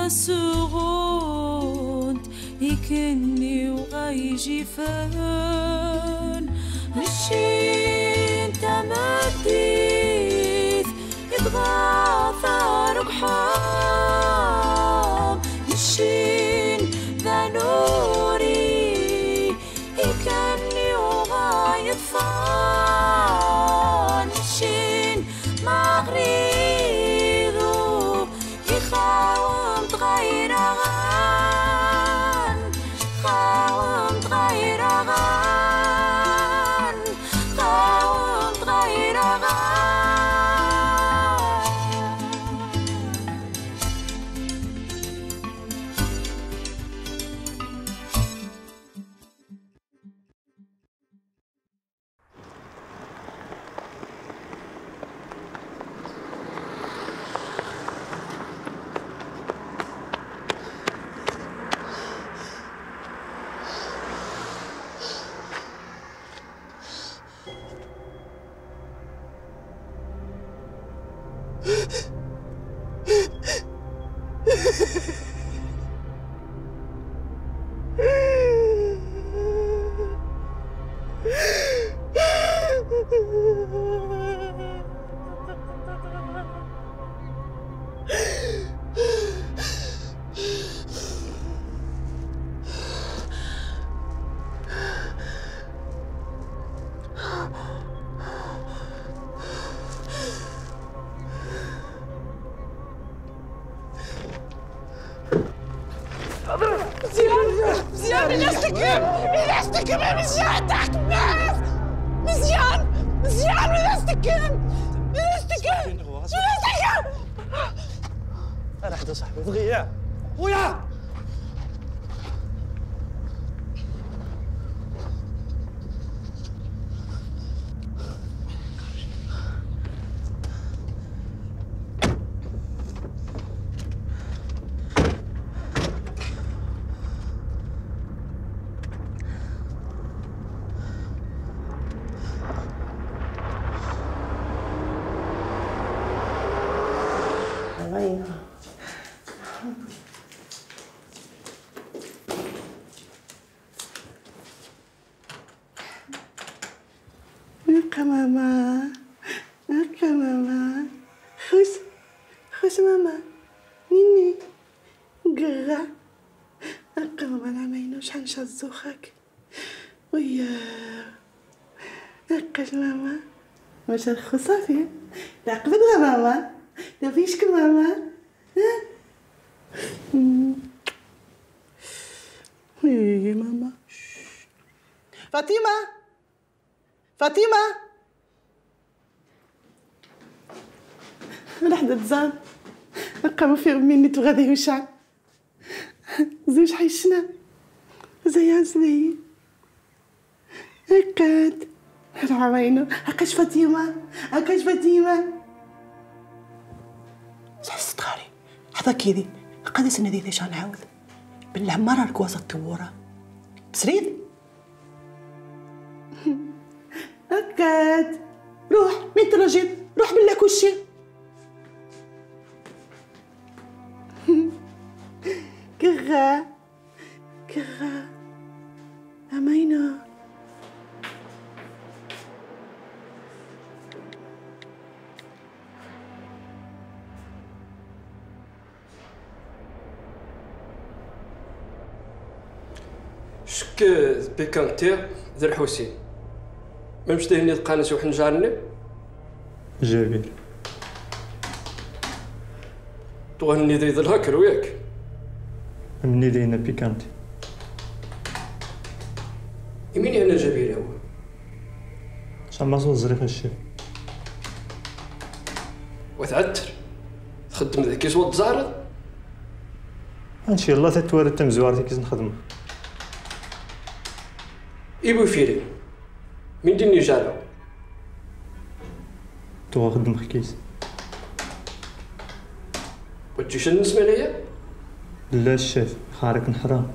سغوند يكني وغيجي فان نشين تمديث يتغاثر قحام نشين ذا نوري يكني وغايد فان نشين مغريضو يخاوم تغير غان خاوم تغير غان خاوم تغير غان مزيان من استكم يا مزيان تحت الناس مزيان من استكم انا حدا صاحبي دغيا خويا هكا ماما خوش ماما نيني قرا هكا ماما العمينة شحال نشهد زوخك ويا هكا ماما واش الخو صافي لا قبضها ماما لا فيشك ماما ها وي ماما فاطمة من حدا تزاد نقامو في امي اللي تغادي وشعل زوج حيشنا زيها زي هكاد العوينو هكاش فاطمة حست خاري حظا كيدي قادي سنة دي ليش نعاود بالعمارة ركواسة التورة بسريد هكاد روح مين تراجل روح بالله كل شيء كغا أمينة شك بيكانتير ذا الحسين ما مش دهني القانس وحن جارني جميل تغني ذي ذا الهكر وياك مني لينا بيكانتي يميني انا جميل هو شما صوت زريف الشيف وتعتر تخدم ذاك يسوى تزارد ان شاء الله تتوارد تمزوارتي كيز نخدم إيبو فيري من ديني جارو تو خدم خكيس وتجيش نسمع ليا لا الشيف خارق حرام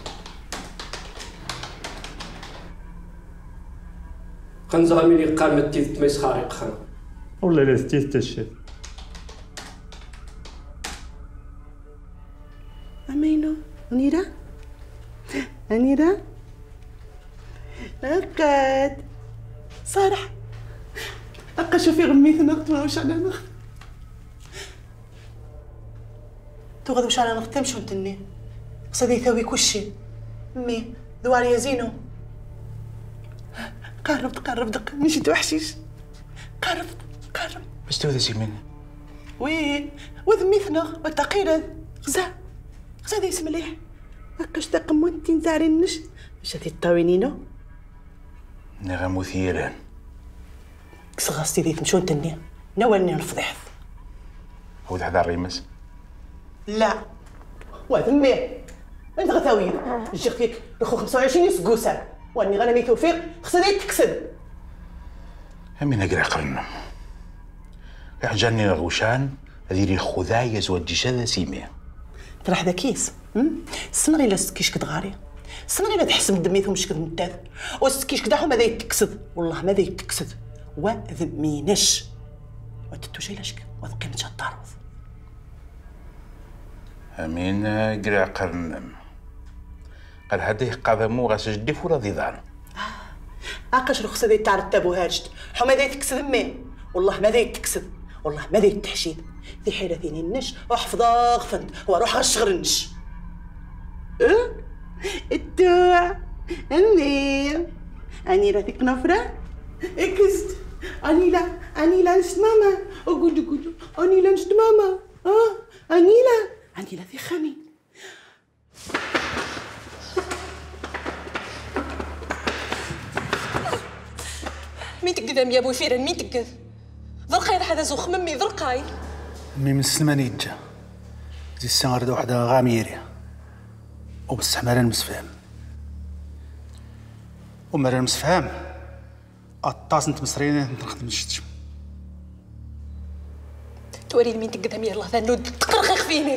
خنزامي لي قامت تيت ميس خارق خنا ولا لا تيت الشيف أمينو أنيرة أنيرة أكاد صالح أقا شوفي غميثنا غتما واش على نخ تو غادي واش على نخ تمشو نتني قصدي يثاوي كلشي مي دوار يا زينو قربت دق مشي توحشيش قرب باش تودي سي مني وي وذميثنا والتقيل غزا ديس مليح هكاش تقم وانت نزاري النش باش هادي الطاوينينو نغا مثيرا كسغاستي دي تمشو نتني نوالني الفضيحث هو هذا الريمس لا وذمي انت غتاوي جيت فيك اخو 25 سكوسه واني غنمي توفيق خصني تكسب امين نقرا قرن يحجرني الغوشان هذه الخذايا زوج شذا سيميه ترى حدا كيس السنغي لا سكيش كدغاري السنغي لا تحسب دميتهم شكد متاث وسكيش كداحو ماذا يتكسد والله ماذا يتكسد وذمينش وتتو شي لاشك وقيمتها الطاروف امين قرا قرن قال هذه قدمو غاس جدي فولا ضيضان هاكاش رخصة دي تعرف تابو هاجت حو ماذا يتكسد مي والله ماذا يتكسد والله ماذا يتحشيد ذي حيلة ثيني النش وحفظا غفنت واروح غشغر النش التوع أمي أنيرة ثيك نفرة إكست أنيلا نشت ماما أقول أنيلا نشت ماما أنيلا ثي خمي مين تقدم يا ابو فيران مين تقد ذرقاي هذا زوخ ممي ذرقاي مي من السلماني جا زي السنغر دا وحده غاميري وبصح مران مسفهم ومران مسفهم الطاس نت مصريين نخدم الشتم توري مين تقدم يا الله ذا نود تقرقق فينك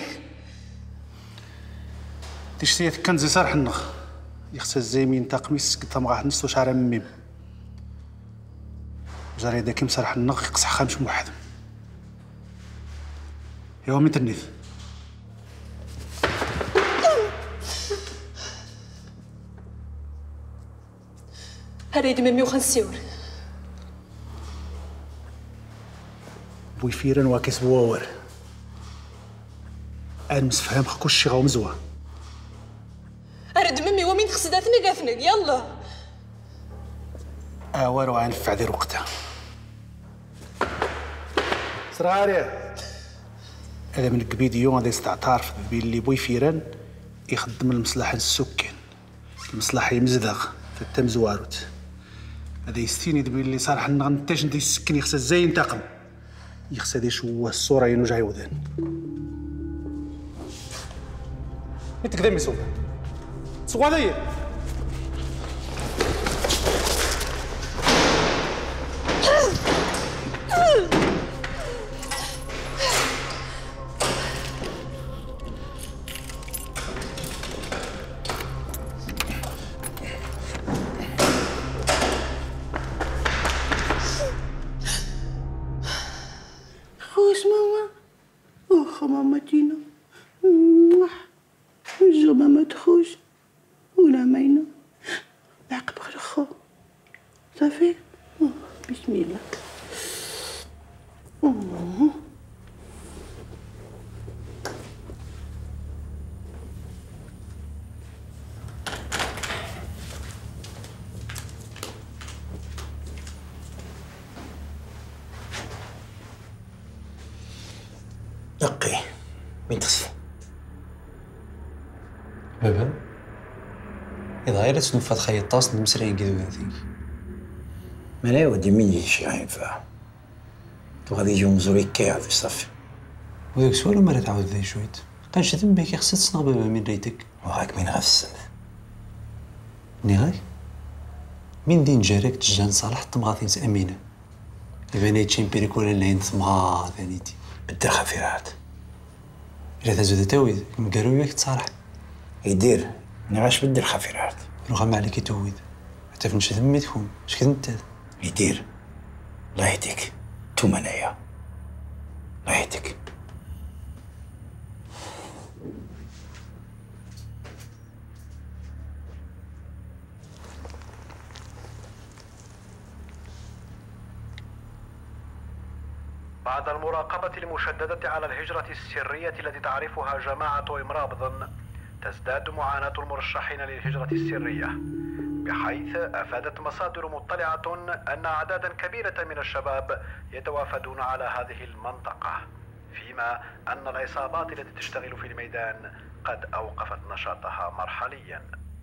تشتي كان زي صارح النخ يخسى الزيمين تاقميس قد تمغاه نص وشعر ميم جاري دا كيم صارح النخ يقصح خامش موحد يوم مين تنيث هذا يدمر 150 بوي فيران واكيس بواور المسفهم كلشي غاو مزوا أرد ممي ومين خصداتني قاثنك يلا وارو غنفع دير وقتها صراري هذا من الكبيديو غادي يستعترف باللي بوي فيران يخدم المصلحة السكان المصلحة يمزدغ في التمزواروت هذا يستيني باللي صالح نغنتاج ندي السكن يخسى زي ينتقم يخسى دي شو الصورة ينوجع يوذان يتقدم يسوق سوق هذايا خوش ماما ماما تينا جو ماما تخوش ولا ماينا العقب غير خو صافي بسم الله نقي وين تصفى بابا إذا غير تنفذ خي الطاس نمسرين كذا ذيك ما لا ودي مين يشي ينفع تو غادي يجيو مزوري كاع في صافي وذاك سؤال ما تعاود ذي شويت كانش ذنبك خصك تصنع بابا من ريتك وهاك مين غفسن نيغاي من دين جارك تجان صالح تمغاثين أمينة إذا تشين بيريكولا لين تمغا ثانيتي بدر خفيرات إلا تزود تاويد مقالو ياك تصالح يدير نغاش بدر خفيرات رغم عليك يتويد حتى فنش ذمي تكون اش كنت يدير الله يهديك تو منايا الله يهديك بعد المراقبة المشددة على الهجرة السرية التي تعرفها جماعة إمرابض، تزداد معاناة المرشحين للهجرة السرية، بحيث أفادت مصادر مطلعة أن أعدادا كبيرة من الشباب يتوافدون على هذه المنطقة، فيما أن العصابات التي تشتغل في الميدان قد أوقفت نشاطها مرحليا.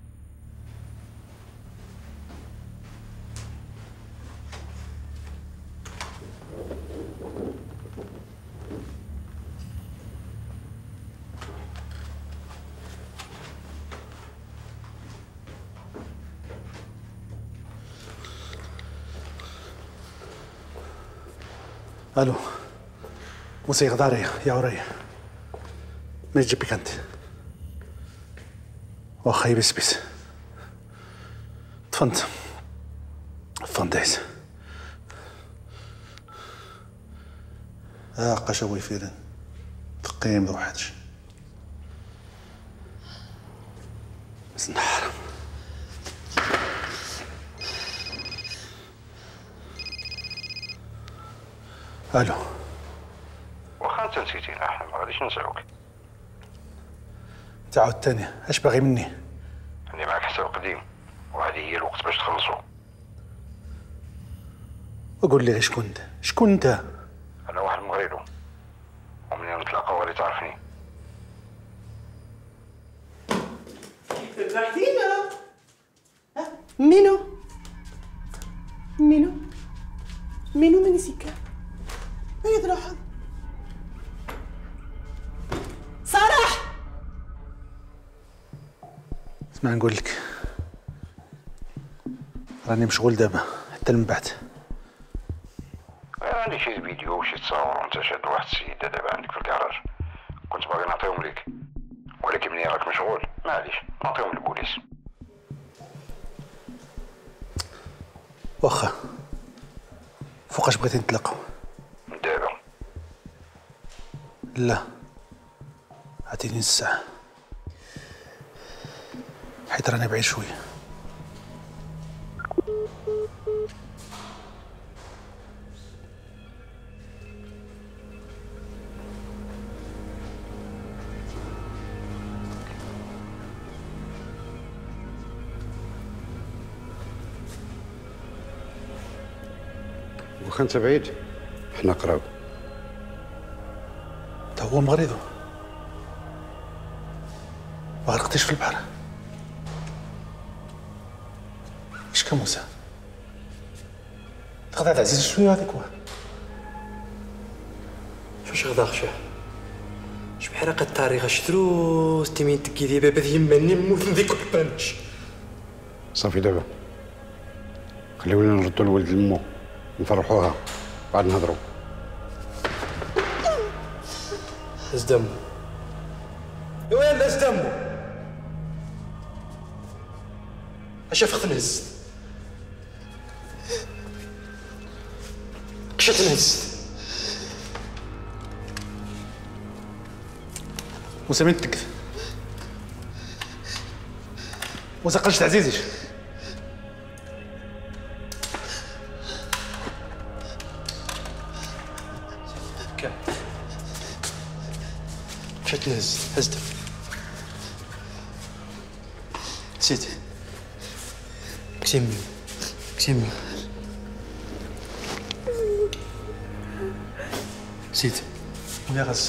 الو موسى غداري يا وريا ما تجيبك انت واخا يبسبس تفنديس قشوي فيرن تقيم ذو حدش مسنحرم الو واخا انت نسيتينا احنا ما غاديش ننساوك. تعاود تاني اش باغي مني؟ عندي معاك حساب قديم وهذه هي الوقت باش تخلصوا. وقول لي غير شكون انت؟ انا واحد مغريلو ومنين نتلاقاو غادي تعرفني. فرحتينا. مينو ماني سيكا هيا تروح صالح. اسمع نقول لك راني مشغول دابا حتى من بعد. عندي شي فيديو وشي تصاور وانت شاد واحد السيده دابا عندك في الكراج، كنت باغي نعطيهم لك ولكن منين راك مشغول معليش نعطيهم للبوليس. واخا فوقاش بغيتي نتلاقاو؟ دابا لا عطيني نص ساعة حيت راني بعيد شوية. واخا انت بعيد حنا قراب. تا هو مغرضو ما غرقتيش في البحر. اش كموسى تغدى عزيز شويه هذيك واه فاش غدا خشا شبحال قد التاريخ شترو ستيمين تكي دي بابا يماني نموت نديك البانش. صافي دابا خليونا نردو لولد لمو نفرحوها بعد نهضروا. هز دمو وين هز دمو اش فخت نهز كش تنهز موسى من تكذب موسى قلشت عزيزيش مشات نهز هزت نسيت كسيمي نسيت يا غز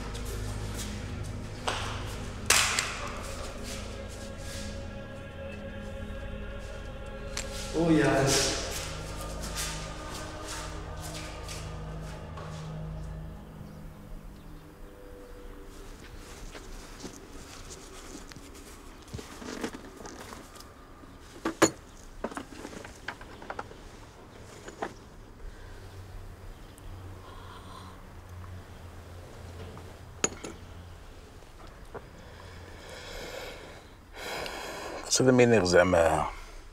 او يا غز قصد مني زعما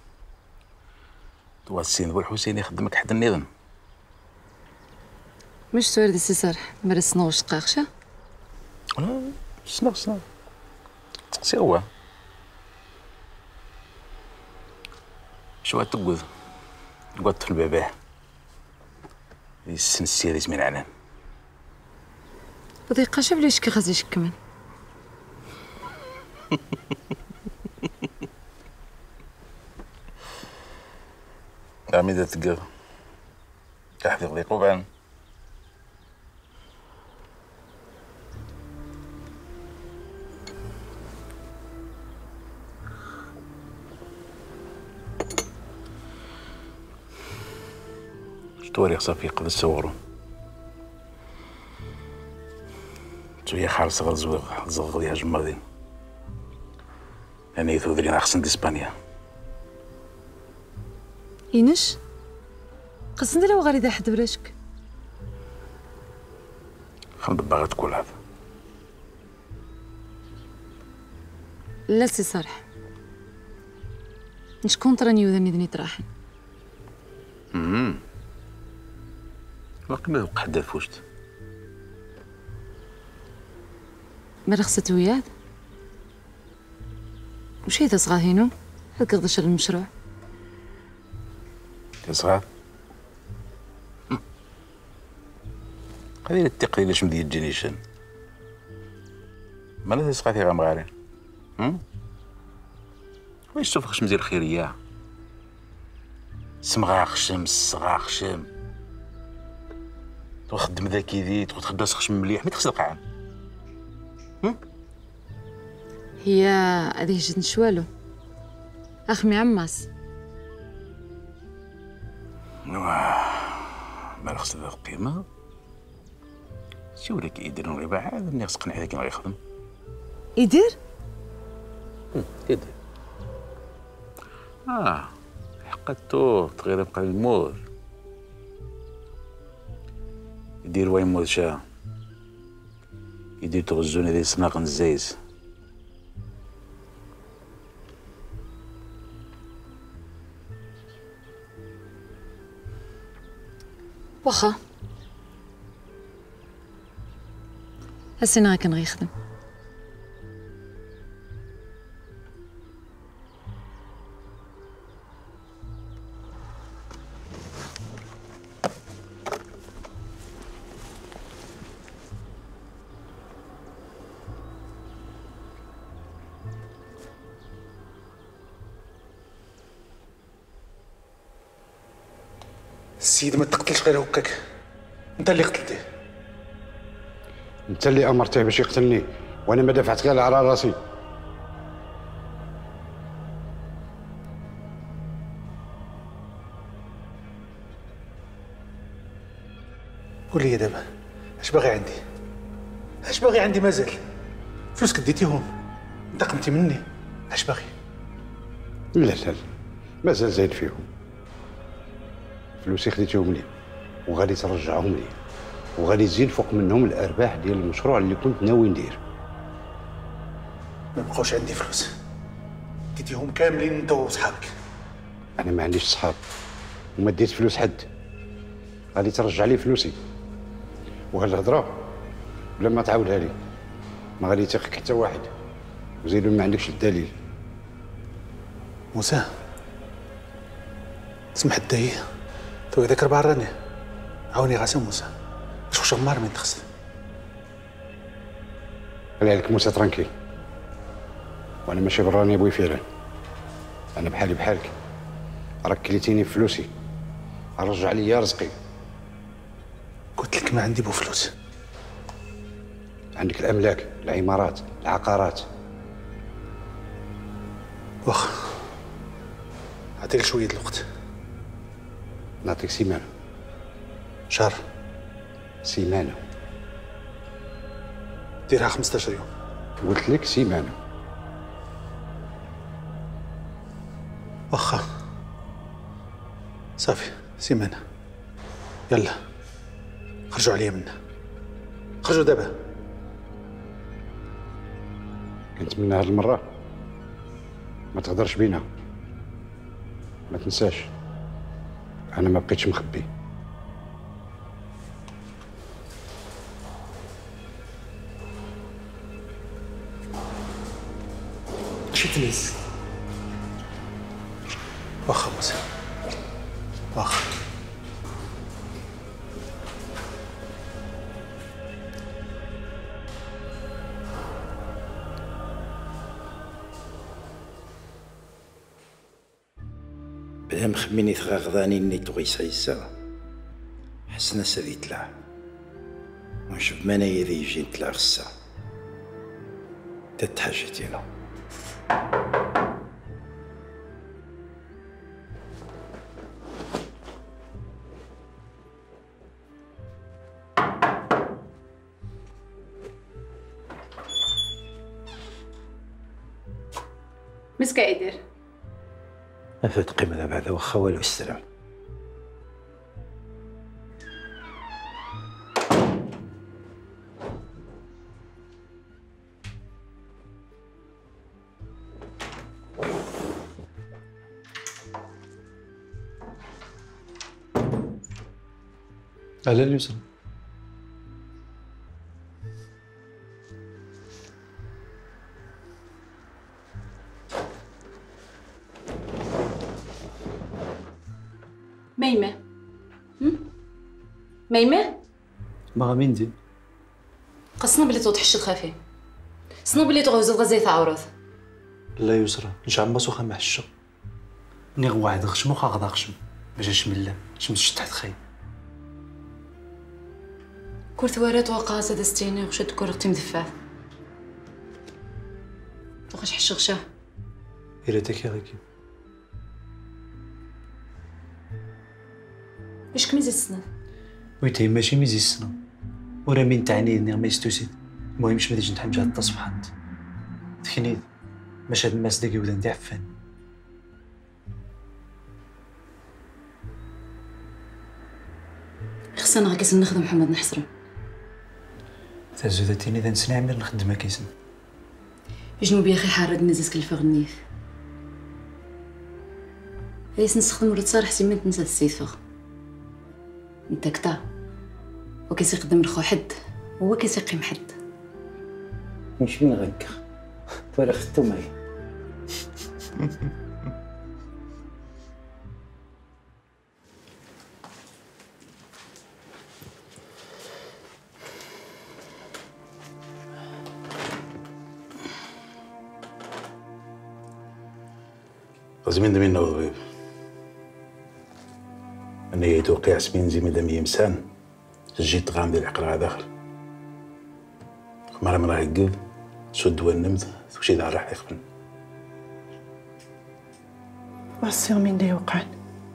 توا السين والحسين يخدمك حد النظام. مش تورد السي صالح مرسنا واش تقاخشة؟ شنو سي هو شو تقود في الباباه يسن السيريز من علام ودقيقة شوف ليش كي غادي يشكمن. عميدة تقف تحت ضيق وبعن شتوري خصها في قد السورو شوية خالص غير زوغ ديال جمادين يعني ثودرين أحسن دي إسبانيا إنش قصدي لو غير إذا حد براشك خمد باغا تقول هذا لا سي صالح نشكون تراني وذني ذني تراحن وقت ما وقع حدا فوشت ما رخصت وياه وش هذا صغاهينو هاك غدشر المشروع صغار هذه التقرير ليش مدي الجينيشن ما لا تسقى فيها مغارين واش تفخش مزير الخيريه سمغا خشم الصغا خشم تخدم ذاكي ذي تخدم خشم مليح ما تخص القعان هي هذه جد نشوالو اخمي عماس ما خص هذا القيمه شو لك يدير غير بعاد ملي خص قنع هذاك اللي غيخدم يدير يدير حقدتو تغير يبقى المور يدير وين مور شا يدير تغزون هذه سناق الزيز واخا هسينا كان غيخدم السيد ما تقتلش غير هكاك انت اللي قتلتيه انت اللي امرته باش يقتلني وانا ما دفعت غير على راسي قول لي دابا اش باغي عندي اش باغي عندي مازال فلوسك ديتيهم انتقمتي مني اش باغي لا لا مازال زايد فيهم فلوسي خديتهم لي وغادي ترجعهم لي وغادي تزيد فوق منهم الارباح ديال المشروع اللي كنت ناوي ندير ما بقاوش عندي فلوس ديتيهم كاملين انت وصحابك انا ما عنديش صحاب وما ديت فلوس حد غادي ترجع لي فلوسي وهاد الهضره بلا ما تعاودها لي ما غادي يثيقك حتى واحد وزيدو ما عندكش الدليل موسى سمح الداي تو هذاك 4 راني عاوني غاسي موسى واش غمار من تخص خلي عليك موسى ترانكي وانا ماشي براني بوي فيران انا بحالي بحالك راك كليتيني في فلوسي رجع لي رزقي قلت لك ما عندي بو فلوس عندك الاملاك العمارات العقارات واخا عطيك شويه الوقت نعطيك سيمانه شهر سيمانه ديرها 15 يوم قلت لك سيمانه واخا صافي سيمانه يلا خرجوا عليا منها خرجوا دابا كنتمنى هاد المره ما تغدرش بينا ما تنساش انا ما بقيتش مخبي شي تليس واخا موسى واخا بلا مخميني تغاغضاني ني تغيس عيسى حسنا سادي تلع ونشوف منايا ذي يجي نتلع غسا تتحاجتينا. مسكا يدير افات قيمة بعد واخا والو السلام. على اليسرى. ميمة ميمة ما مين دي قصنا بلي توضحش الخفي صنو بلي تغوز غزيت عورض لا يسرى نشعب ما سوخا مع الشق نيغ واحد غشمو خاغدا غشم باش نشمل شمس تحت خايب كرت ورات وقاسة دستيني وشد كرتي مدفع وخش حش غشاه إيرتك يا غيكي اش كميز السنة ويتهي ماشي ميزي السنة ورا مين تعني اني ما يستوسيد المهم شمدي جنت حمجة التصفحات تخنيد باش هاد الماس داكي ودان دي عفان خصنا غاكيس نخدم محمد نحسرم تزودتيني اذا نسنع عمل نخدم كيسن جنوب يا اخي حارد نزيز كل فغنيف هيس نستخدم ورد صار حسين من تنسى السيفغ انت كتا وكيس يقدم رخو حد هو كيس يقيم حد مش من غيك ولا ختو معي زمين دمين نوضبيب أنا يتوقع سمين زي مدام يمسان جيت غام ديال العقرة داخل مرة مرة هكذ سود ونمت وشي دار راح يخبن وعصير من دي وقعن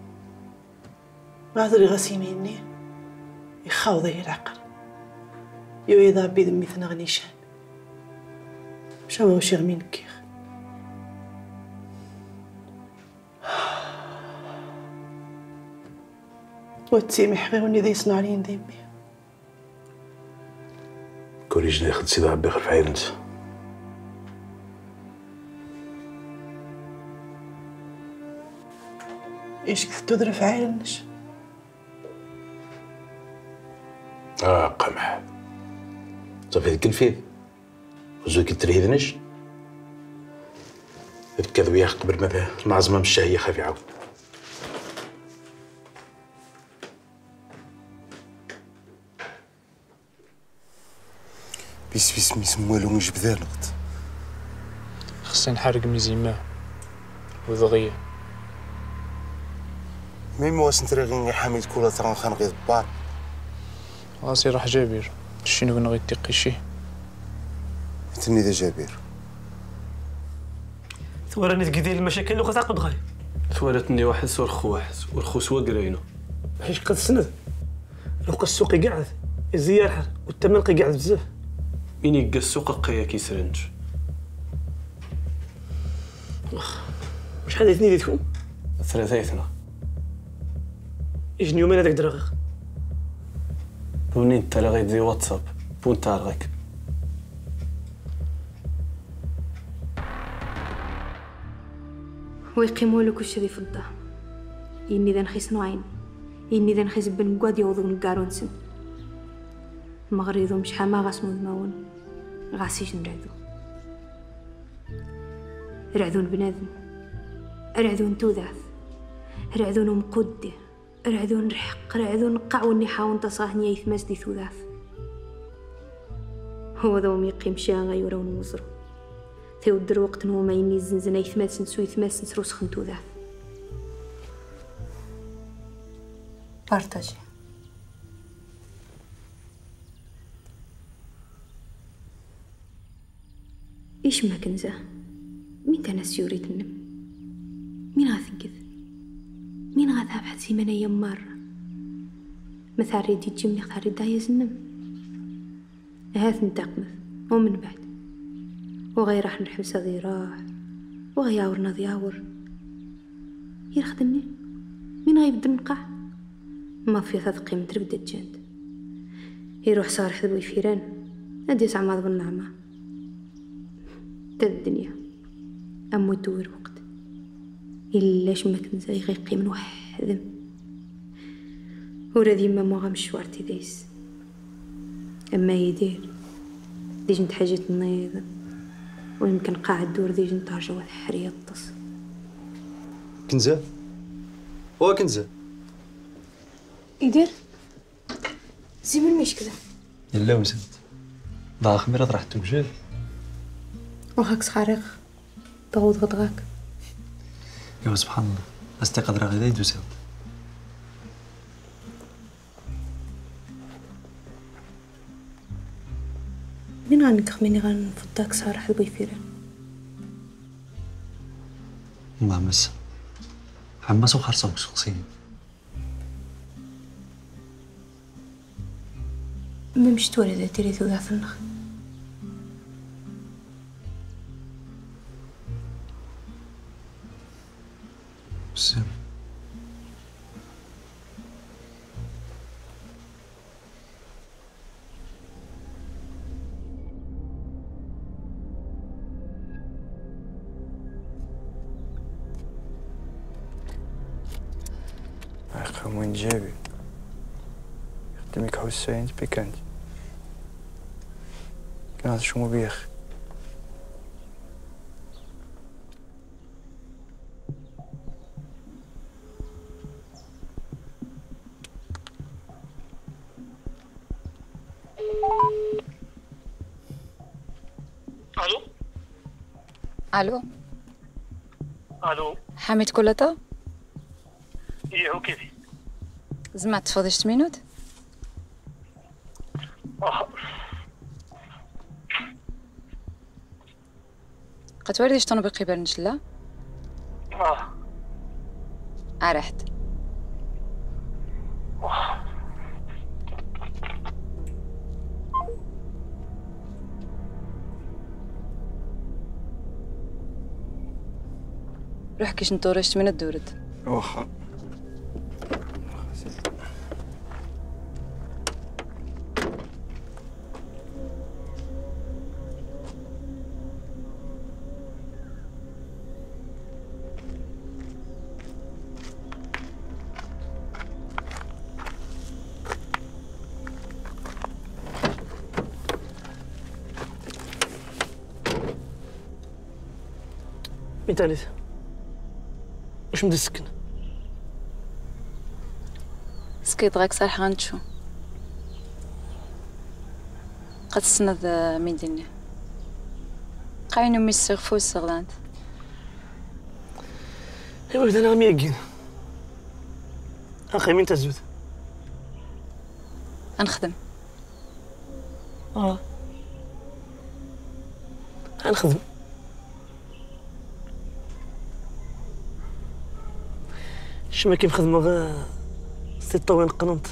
غادر غسيميني يخاوضي العقل يو إذا بيد مثل غنيشان شو شير من كيخ وتسيمح غير وني ذي يصنع لي نديمي كوريج ناخذ سيدي ربي يخلف عينت ايش كنت تدرف عينش قمح صافي ذيك الفيل وزوك تريدنش الكذب يا قبل ما نعزمها مش هي خافي عاود بيس ميس موالو مش بذانغت خصني نحرق ميزيما وضغية ميم واش نتري غير حميد كولا ترى خان غير بار راسي راح جابير شنو بنغي تقي شي تني ذا جابير ثوراني تقدي المشاكل اللي قطع غاي ثورتني واحد صور خو واحد والخو سوا قرينا حيت قد سند لو السوق قاعد الزيار والثمن قاعد بزاف مين يلقى السوق قيا كيسرنج شحال اثنين ديتكم ثلاثيتنا اجني يومين هذاك دراغيق بوني انت لا غيدي واتساب بون تارغك ويقيموا لك كلشي دي فضة إني ذا نخيس نوعين إني ذا نخيس بن مقاد يوضو نقارون سن مغريضو مش حما غاسمو دماون غاسيش نرعدو رعدون بنادم رعدون توذاث رعدون مقدة رعدون رحق رعدون قعوني حاون تصاهني يثمس دي ثوذاث هو ذو ميقيم شان غيورون مزرو ثيودر وقت نوما يني زنزنا يثمس نسو يثمس نسروس خنتو ذاث بارطاجي. إيش ما كنزة؟ مين تناس يريد النم؟ مين غاثنقذ؟ مين غاثها بحد سيمانة يمار؟ مثال ريد يجي ختار دايز النم. هاث نتقمث ومن بعد وغير راح نحبس ذي راح وغياورنا ضياور يرخدمني. مين غيبدل نقع؟ ما في ثقي متربد الجند يروح صارح ذوي فيران أدي عماض بالنعمة تد الدنيا أمو تدور وقت إلا ما كنت زي غيقي من وحدم وردي ما مغام شوارتي ديس. أما يدير ديج نتحاجة النيض ويمكن قاعد دور ديج نتارجة وثحري يطس. كنزة كنزة يدير زي من المشكلة يلا وسد ضاع خميرة راح توجد وهاك صخارق ضغوط غطغاك. يا سبحان الله استيقظ راه غدا يدوسو. من غنك مني غنفضاك صارح ذوي فيران. الله مس حماس وخرصة شخصيا ما مش تولد تري ذو في النخ. بسم أخي وين جابي يخدمك حسين بيكانت كان شو بيخ الو الو حميد كولتا ايه هو كيفي زعما تفضي 6 مينوت قتوردي شتون بقي برنجلا عرحت روح كيش نطورشت من الدورد واخا مين تالت واش مدي السكن سكيت غاك صالح غنتشو قد تسند مين ديني قاين امي السغفو السغلانت ايوا انا ميقين اخي مين تزود غنخدم غنخدم شما كيف خدمة غا سي طوين قننت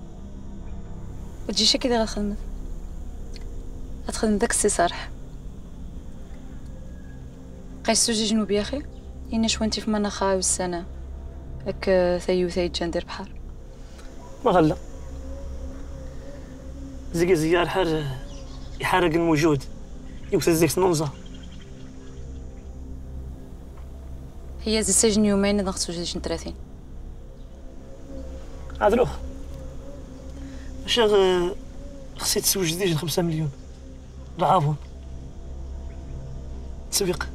وتجيش كي غنخدم غتخدم داك السي صالح قيسو جي جنوب يا اخي إنا شوانتي في مناخا والسنة هاك ثايو ثايت جندير بحر ما غلا زيك زيار حار يحرق الموجود يوث زيك نونزا هي زي سجن يومين نغسو جيش 30 عذروخ واش خصي تسوج ديج 5 مليون العافون تسويق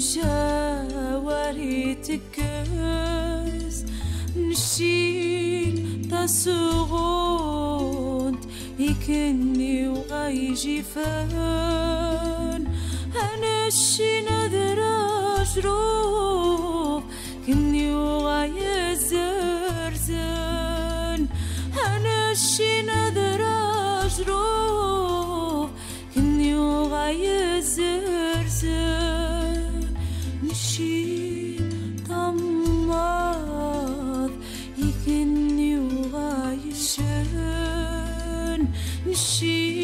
نشاوري تكس نشيل تسغونت يكني وغيجي فان أنا الشي نذرا شروف كني وغاي زرزن أنا الشي نذرا شروف كني وغاي زرزن نشي طماض يكني وغاي شن نشي